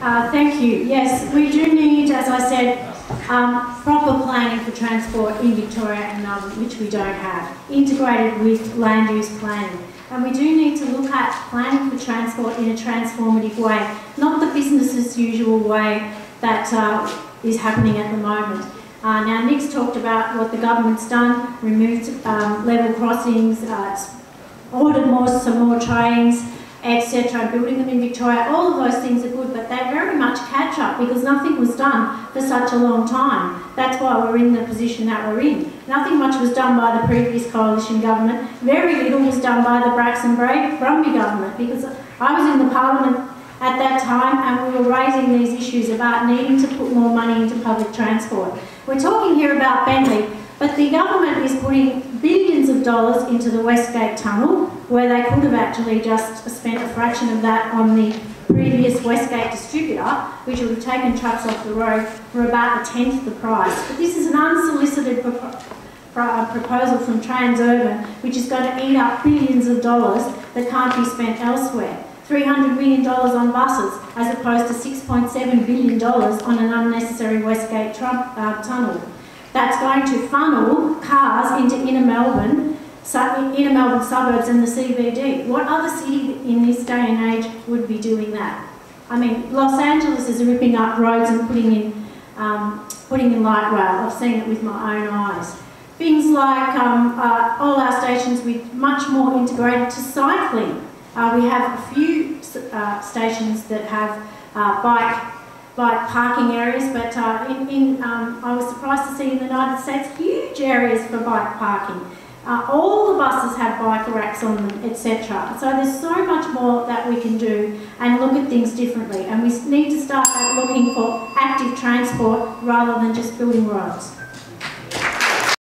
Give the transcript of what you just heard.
Thank you. Yes, we do need, as I said, proper planning for transport in Victoria and Melbourne, which we don't have, integrated with land use planning. And we do need to look at planning for transport in a transformative way, not the business as usual way that is happening at the moment. Now, Nick's talked about what the government's done, removed level crossings, ordered some more trains, etc., building them in Victoria. All of those things are good, but they're very much catch up because nothing was done for such a long time. That's why we're in the position that we're in. Nothing much was done by the previous coalition government. Very little was done by the Braxton-Brumby government, because I was in the parliament at that time and we were raising these issues about needing to put more money into public transport. We're talking here about Bentley, but the government is putting billions of dollars into the Westgate Tunnel, where they could have actually just spent a fraction of that on the previous Westgate distributor, which would have taken trucks off the road for about a tenth the price. But this is an unsolicited proposal from Transurban, which is going to eat up billions of dollars that can't be spent elsewhere. $300 million on buses, as opposed to $6.7 billion on an unnecessary Westgate tunnel. That's going to funnel cars into inner Melbourne suburbs and the CBD. What other city in this day and age would be doing that? I mean, Los Angeles is ripping up roads and putting in light rail. I've seen it with my own eyes. Things like all our stations with much more integrated to cycling. We have a few stations that have bike parking areas, but I was surprised to see in the United States huge areas for bike parking. All the buses have bike racks on them, etc. So there's so much more that we can do and look at things differently. And we need to start looking for active transport rather than just building roads.